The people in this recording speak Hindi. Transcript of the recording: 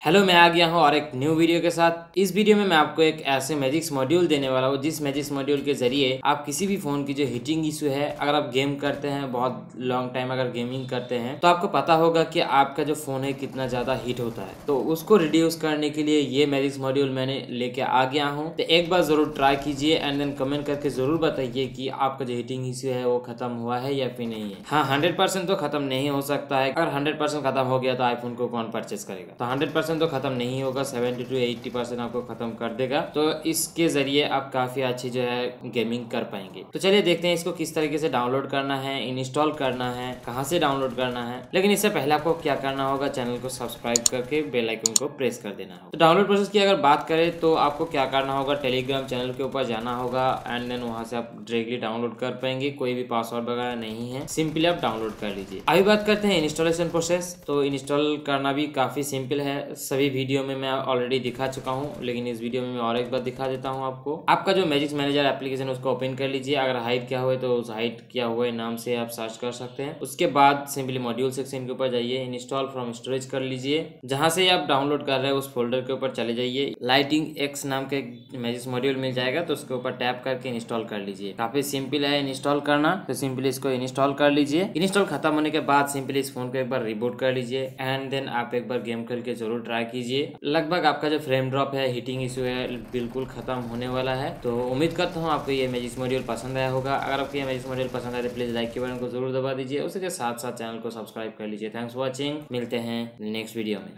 हेलो, मैं आ गया हूँ और एक न्यू वीडियो के साथ। इस वीडियो में मैं आपको एक ऐसे मैजिक्स मॉड्यूल देने वाला हूँ जिस मैजिक्स मॉड्यूल के जरिए आप किसी भी फोन की जो हीटिंग इशू है, अगर आप गेम करते हैं बहुत लॉन्ग टाइम अगर गेमिंग करते हैं तो आपको पता होगा कि आपका जो फोन है कितना ज्यादा हीट होता है। तो उसको रिड्यूस करने के लिए ये मैजिक्स मॉड्यूल मैंने लेके आ गया हूँ। तो एक बार जरूर ट्राई कीजिए एंड देन कमेंट करके जरूर बताइए कि आपका जो हीटिंग इशू है वो खत्म हुआ है या फिर नहीं है। हाँ, 100% तो खत्म नहीं हो सकता है। अगर 100% खत्म हो गया तो आईफोन को कौन परचेस करेगा। तो 100% तो खत्म नहीं होगा, 70 to 80% आपको खत्म कर देगा। तो इसके जरिए आप काफी अच्छी जो है गेमिंग कर पाएंगे। तो चलिए देखते हैं इसको किस तरीके से डाउनलोड करना है, इंस्टॉल करना है, कहाँ से डाउनलोड करना है। लेकिन इससे पहले आपको क्या करना होगा, चैनल को सब्सक्राइब करके बेल आइकन को प्रेस कर देना होगा। तो डाउनलोड प्रोसेस की अगर बात करें तो आपको क्या करना होगा, टेलीग्राम चैनल के ऊपर जाना होगा एंड देन वहां से आप डायरेक्टली डाउनलोड कर पाएंगे। कोई भी पासवर्ड वगैरह नहीं है, सिंपली आप डाउनलोड कर लीजिए। अभी बात करते हैं इंस्टॉलेशन प्रोसेस। तो इंस्टॉल करना भी काफी सिंपल है, सभी वीडियो में मैं ऑलरेडी दिखा चुका हूं, लेकिन इस वीडियो में मैं और एक बार दिखा देता हूं आपको। आपका जो मैजिक्स मैनेजर एप्लीकेशन उसको ओपन कर लीजिए। अगर हाइड किया हुआ है तो उस हाइड किया हुए नाम से आप सर्च कर सकते हैं। उसके बाद सिंपली मॉड्यूल सेक्शन के ऊपर जाइए, इंस्टॉल फ्रॉम स्टोरेज कर लीजिए। जहां से आप डाउनलोड कर रहे हैं उस फोल्डर के ऊपर चले जाइए। लाइटिंग एक्स नाम के मैजिक्स मॉड्यूल मिल जाएगा, तो उसके ऊपर टैप करके इंस्टॉल कर लीजिए। काफी सिंपल है इंस्टॉल करना, तो सिंपली इसको इंस्टॉल कर लीजिए। इंस्टॉल खत्म होने के बाद सिंपली इस फोन को एक बार रिबूट कर लीजिए एंड देन आप एक बार गेम खेल के जरूर ट्राई कीजिए। लगभग आपका जो फ्रेम ड्रॉप है, हीटिंग इशू है, बिल्कुल खत्म होने वाला है। तो उम्मीद करता हूँ आपको ये मैजिक्स मॉड्यूल पसंद आया होगा। अगर आपको ये मैजिक्स मॉड्यूल पसंद आए तो प्लीज लाइक के बटन को जरूर दबा दीजिए। उसके साथ साथ चैनल को सब्सक्राइब कर लीजिए। थैंक्स फॉर वॉचिंग, मिलते हैं नेक्स्ट वीडियो में।